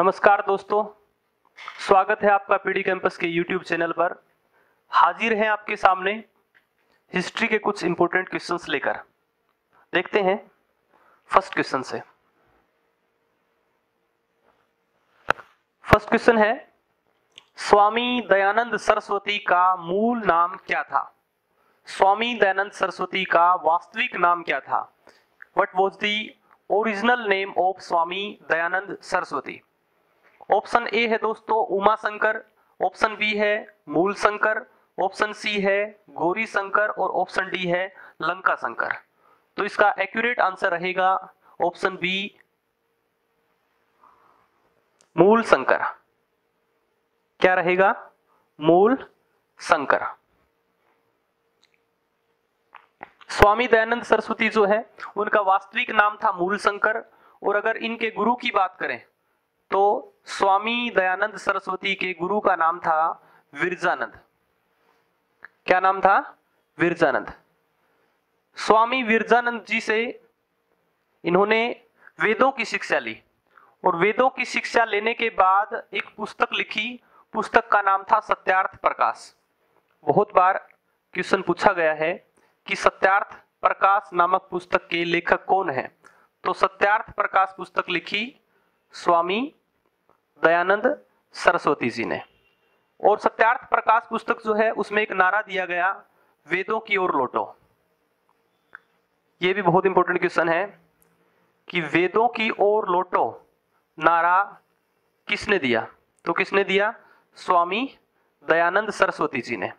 नमस्कार दोस्तों, स्वागत है आपका पीडी कैंपस के यूट्यूब चैनल पर। हाजिर हैं आपके सामने हिस्ट्री के कुछ इंपॉर्टेंट क्वेश्चंस लेकर। देखते हैं फर्स्ट क्वेश्चन से। फर्स्ट क्वेश्चन है, स्वामी दयानंद सरस्वती का मूल नाम क्या था? स्वामी दयानंद सरस्वती का वास्तविक नाम क्या था? What was the original name of Swami Dayanand Saraswati? Option A है दोस्तों उमा शंकर, ऑप्शन बी है मूल शंकर, ऑप्शन सी है गौरी शंकर और ऑप्शन डी है लंका शंकर। तो इसका एक्यूरेट आंसर रहेगा ऑप्शन बी मूल शंकर। क्या रहेगा? मूल शंकर। स्वामी दयानंद सरस्वती जो है उनका वास्तविक नाम था मूल शंकर, और अगर इनके गुरु की बात करें तो स्वामी दयानंद सरस्वती के गुरु का नाम था विरजानंद। क्या नाम था? विरजानंद। स्वामी विरजानंद जी से इन्होंने वेदों की शिक्षा ली, और वेदों की शिक्षा लेने के बाद एक पुस्तक लिखी। पुस्तक का नाम था सत्यार्थ प्रकाश। बहुत बार क्वेश्चन पूछा गया है कि सत्यार्थ प्रकाश नामक पुस्तक के लेखक कौन है? तो सत्यार्थ प्रकाश पुस्तक लिखी स्वामी दयानंद सरस्वती जी ने। और सत्यार्थ प्रकाश पुस्तक जो है उसमें एक नारा दिया गया, वेदों की ओर लौटो। यह भी बहुत इंपॉर्टेंट क्वेश्चन है कि वेदों की ओर लौटो नारा किसने दिया? तो किसने दिया? स्वामी दयानंद सरस्वती जी ने।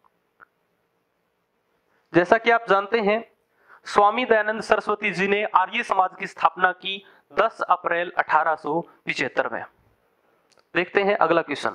जैसा कि आप जानते हैं, स्वामी दयानंद सरस्वती जी ने आर्य समाज की स्थापना की 10 अप्रैल 1875 में। देखते हैं अगला क्वेश्चन।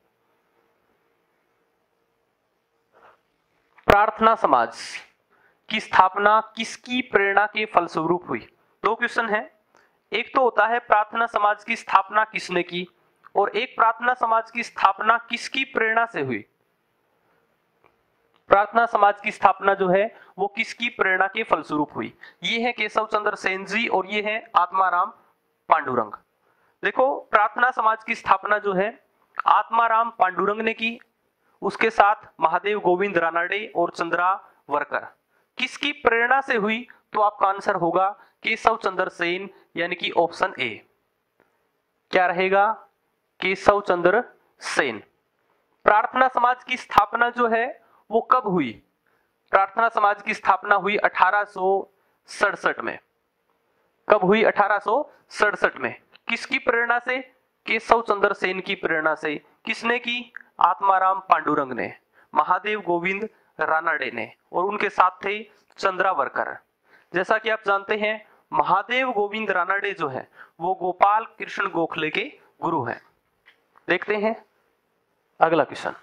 प्रार्थना समाज की स्थापना किसकी प्रेरणा के फलस्वरूप हुई? दो क्वेश्चन है। एक तो होता है प्रार्थना समाज की स्थापना किसने की, और एक प्रार्थना समाज की स्थापना किसकी प्रेरणा से हुई। प्रार्थना समाज की स्थापना जो है वो किसकी प्रेरणा के फलस्वरूप हुई? ये है केशव चंद्र सेन जी और ये है आत्माराम पांडुरंग। देखो, प्रार्थना समाज की स्थापना जो है आत्माराम पांडुरंग ने की, उसके साथ महादेव गोविंद रानाडे और चंद्रावरकर। किसकी प्रेरणा से हुई? तो आपका आंसर होगा केशव चंद्र सेन, यानी कि ऑप्शन ए। क्या रहेगा? केशव चंद्र सेन। प्रार्थना समाज की स्थापना जो है वो कब हुई? प्रार्थना समाज की स्थापना हुई 1867 में। कब हुई? 1867 में। किसकी प्रेरणा से? केशव चंद्र सेन की प्रेरणा से। किसने की? आत्माराम पांडुरंग ने, महादेव गोविंद रानाडे ने, और उनके साथ थे चंद्रावरकर। जैसा कि आप जानते हैं, महादेव गोविंद रानाडे जो है वो गोपाल कृष्ण गोखले के गुरु हैं। देखते हैं अगला क्वेश्चन।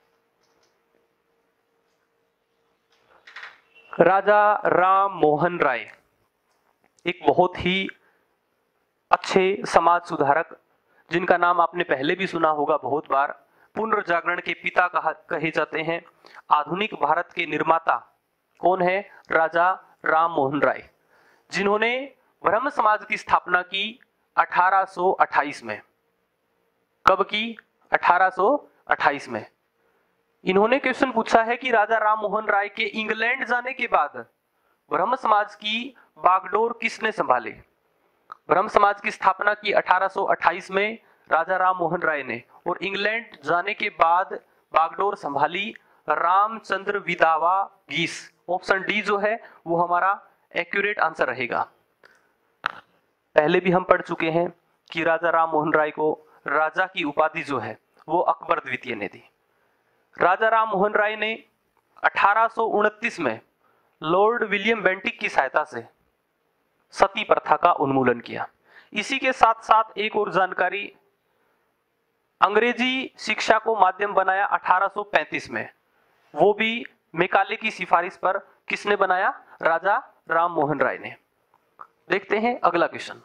राजा राम मोहन राय एक बहुत ही अच्छे समाज सुधारक, जिनका नाम आपने पहले भी सुना होगा बहुत बार। पुनर्जागरण के पिता कहे जाते हैं। आधुनिक भारत के निर्माता कौन है? राजा राम मोहन राय, जिन्होंने ब्रह्म समाज की स्थापना की 1828 में। कब की? 1828 में। इन्होंने क्वेश्चन पूछा है कि राजा राम मोहन राय के इंग्लैंड जाने के बाद ब्रह्म समाज की बागडोर किसने संभाली? ब्रह्म समाज की स्थापना की 1828 में राजा राम मोहन राय ने, और इंग्लैंड जाने के बाद बागडोर संभाली रामचंद्र विदावा गीस। ऑप्शन डी जो है वो हमारा एक्यूरेट आंसर रहेगा। पहले भी हम पढ़ चुके हैं कि राजा राम मोहन राय को राजा की उपाधि जो है वो अकबर द्वितीय ने दी। राजा राम मोहन राय ने 1829 में लॉर्ड विलियम बेंटिक की सहायता से सती प्रथा का उन्मूलन किया। इसी के साथ साथ एक और जानकारी, अंग्रेजी शिक्षा को माध्यम बनाया 1835 में। वो भी मैकाले की सिफारिश पर किसने बनाया? राजा राम मोहन राय ने। देखते हैं अगला क्वेश्चन।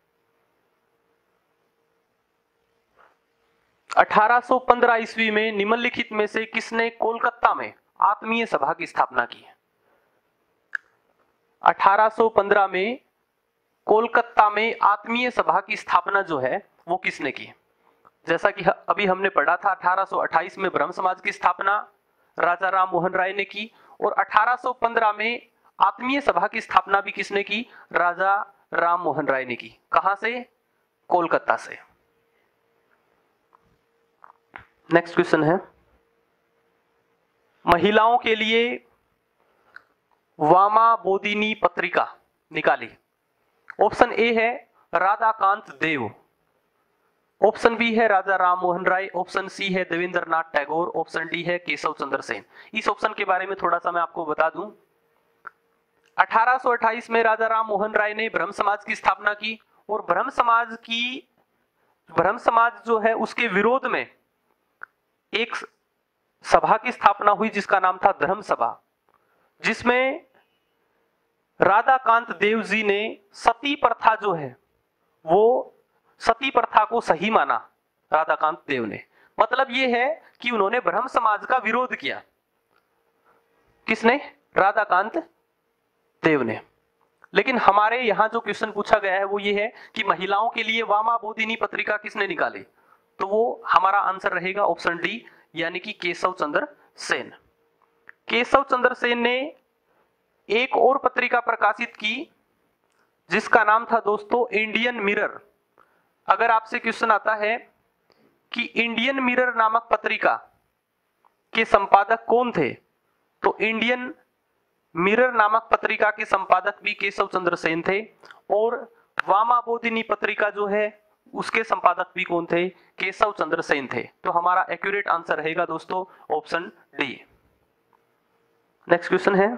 1815 ईस्वी में निम्नलिखित में से किसने कोलकाता में आत्मीय सभा की स्थापना की? 1815 में कोलकाता में आत्मीय सभा की स्थापना जो है वो किसने की? जैसा कि अभी हमने पढ़ा था 1828 में ब्रह्म समाज की स्थापना राजा राम मोहन राय ने की, और 1815 में आत्मीय सभा की स्थापना भी किसने की? राजा राम मोहन राय ने की। कहां से? कोलकाता से। नेक्स्ट क्वेश्चन है, महिलाओं के लिए वामा बोधिनी पत्रिका निकाली। ऑप्शन ए है राधाकांत देव, ऑप्शन बी है राजा राम मोहन राय, ऑप्शन सी है देवेंद्रनाथ टैगोर, ऑप्शन डी है केशव चंद्र सेन। इस ऑप्शन के बारे में थोड़ा सा मैं आपको बता दूं। 1828 में राजा राम मोहन राय ने ब्रह्म समाज की स्थापना की, और ब्रह्म समाज जो है उसके विरोध में एक सभा की स्थापना हुई जिसका नाम था धर्म सभा, जिसमें राधाकांत देव जी ने सती प्रथा जो है वो सती प्रथा को सही माना। राधाकांत देव ने, मतलब ये है कि उन्होंने ब्रह्म समाज का विरोध किया। किसने? राधाकांत देव ने। लेकिन हमारे यहां जो क्वेश्चन पूछा गया है वो ये है कि महिलाओं के लिए वामा बोधिनी पत्रिका किसने निकाली? तो वो हमारा आंसर रहेगा ऑप्शन डी, यानी कि केशव चंद्र सेन। केशव चंद्र सेन ने एक और पत्रिका प्रकाशित की जिसका नाम था दोस्तों इंडियन मिरर। अगर आपसे क्वेश्चन आता है कि इंडियन मिरर नामक पत्रिका के संपादक कौन थे, तो इंडियन मिरर नामक पत्रिका के संपादक भी केशव चंद्र सेन थे, और वामा बोधिनी पत्रिका जो है उसके संपादक भी कौन थे? केशव चंद्र सेन थे। तो हमारा एक्यूरेट आंसर रहेगा दोस्तों ऑप्शन डी। नेक्स्ट क्वेश्चन है,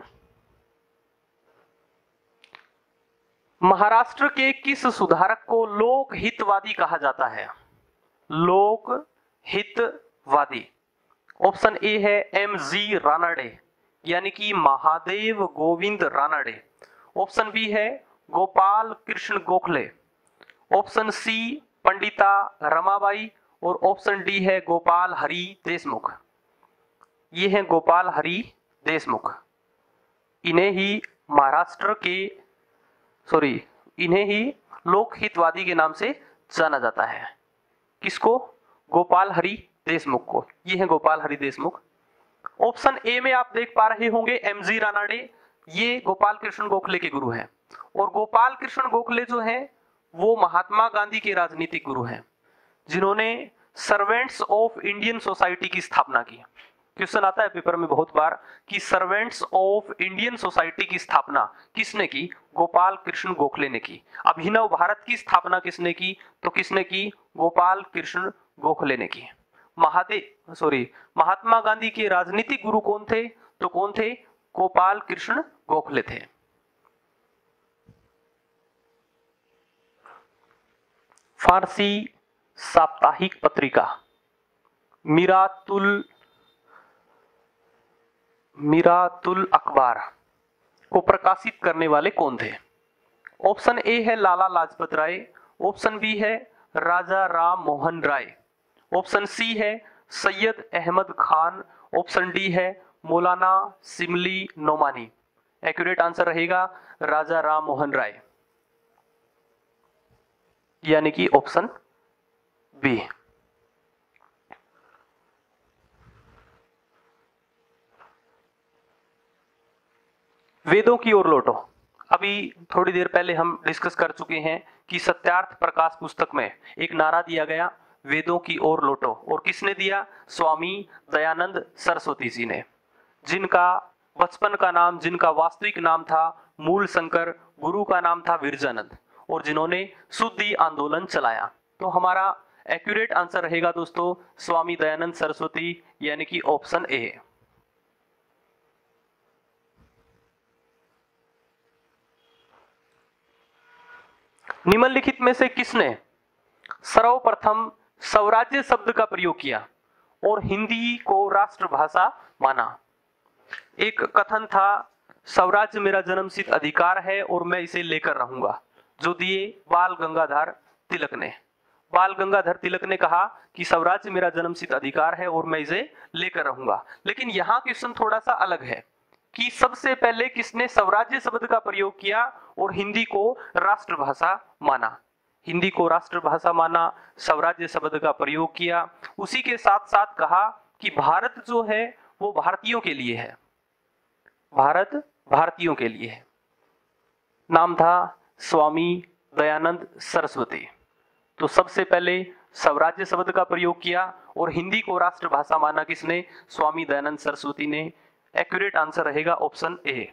महाराष्ट्र के किस सुधारक को लोक हितवादी कहा जाता है? लोक हितवादी। ऑप्शन ए है एम जी रानडे, यानी कि महादेव गोविंद रानडे। ऑप्शन बी है गोपाल कृष्ण गोखले, ऑप्शन सी पंडिता रमाबाई, और ऑप्शन डी है गोपाल हरि देशमुख। ये है गोपाल हरि देशमुख। इन्हें ही महाराष्ट्र के इन्हें ही लोक हितवादी के नाम से जाना जाता है। किसको? गोपाल हरि देशमुख को। ये है गोपाल हरि देशमुख। ऑप्शन ए में आप देख पा रहे होंगे एमजी रानडे, ये गोपाल कृष्ण गोखले के गुरु हैं, और गोपाल कृष्ण गोखले जो हैं वो महात्मा गांधी के राजनीतिक गुरु हैं, जिन्होंने सर्वेंट्स ऑफ इंडियन सोसाइटी की स्थापना की। क्वेश्चन आता है पेपर में बहुत बार कि सर्वेंट्स ऑफ इंडियन सोसाइटी की स्थापना किसने की? गोपाल कृष्ण गोखले ने की। अभिनव भारत की स्थापना किसने की? तो किसने की? गोपाल कृष्ण गोखले ने की। महात्मा गांधी के राजनीतिक गुरु कौन थे? तो कौन थे? गोपाल कृष्ण गोखले थे। फारसी साप्ताहिक पत्रिका मिरातुल अखबार को प्रकाशित करने वाले कौन थे? ऑप्शन ए है लाला लाजपत राय, ऑप्शन बी है राजा राम मोहन राय, ऑप्शन सी है सैयद अहमद खान, ऑप्शन डी है मौलाना सिमली नोमानी। एक्यूरेट आंसर रहेगा राजा राम मोहन राय, यानी कि ऑप्शन बी। वेदों की ओर लौटो। अभी थोड़ी देर पहले हम डिस्कस कर चुके हैं कि सत्यार्थ प्रकाश पुस्तक में एक नारा दिया गया, वेदों की ओर लौटो, और किसने दिया? स्वामी दयानंद सरस्वती जी ने, जिनका बचपन का नाम, जिनका वास्तविक नाम था मूल शंकर, गुरु का नाम था विरजानंद, और जिन्होंने शुद्धि आंदोलन चलाया। तो हमारा एक्यूरेट आंसर रहेगा दोस्तों स्वामी दयानंद सरस्वती, यानी कि ऑप्शन ए। निम्नलिखित में से किसने सर्वप्रथम स्वराज्य शब्द का प्रयोग किया और हिंदी को राष्ट्रभाषा माना? एक कथन था, स्वराज्य मेरा जन्मसिद्ध अधिकार है और मैं इसे लेकर रहूंगा, जो दिए बाल गंगाधर तिलक ने। बाल गंगाधर तिलक ने कहा कि स्वराज्य मेरा जन्मसिद्ध अधिकार है और मैं इसे लेकर रहूंगा। लेकिन यहाँ क्वेश्चन थोड़ा सा अलग है कि सबसे पहले किसने स्वराज्य शब्द का प्रयोग किया और हिंदी को राष्ट्रभाषा माना? हिंदी को राष्ट्रभाषा माना, स्वराज्य शब्द का प्रयोग किया। उसी के साथ साथ कहा कि भारत जो है वो भारतीयों के लिए है, भारत भारतीयों के लिए है। नाम था स्वामी दयानंद सरस्वती। तो सबसे पहले स्वराज्य शब्द का प्रयोग किया और हिंदी को राष्ट्रभाषा माना किसने? स्वामी दयानंद सरस्वती ने। एक्यूरेट आंसर रहेगा ऑप्शन ए।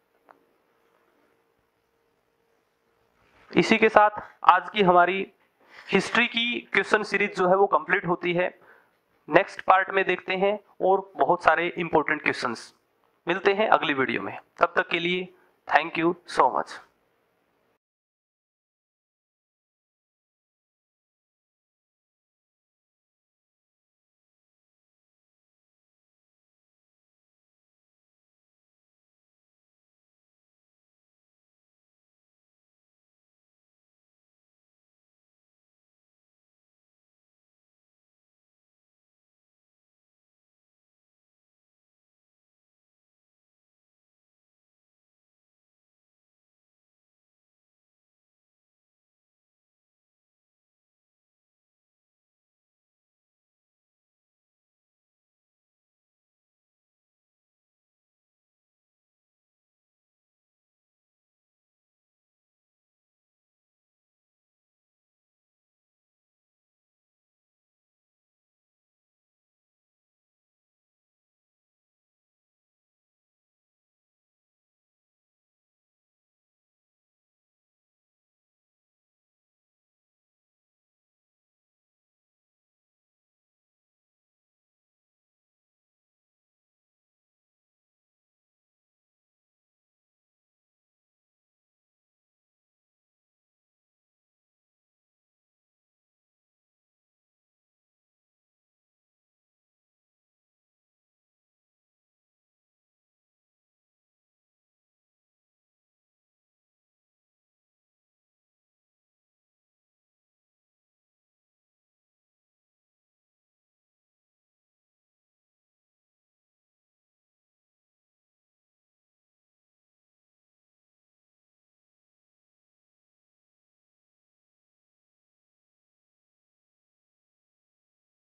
इसी के साथ आज की हमारी हिस्ट्री की क्वेश्चन सीरीज जो है वो कंप्लीट होती है। नेक्स्ट पार्ट में देखते हैं और बहुत सारे इंपॉर्टेंट क्वेश्चंस। मिलते हैं अगली वीडियो में, तब तक के लिए थैंक यू सो मच।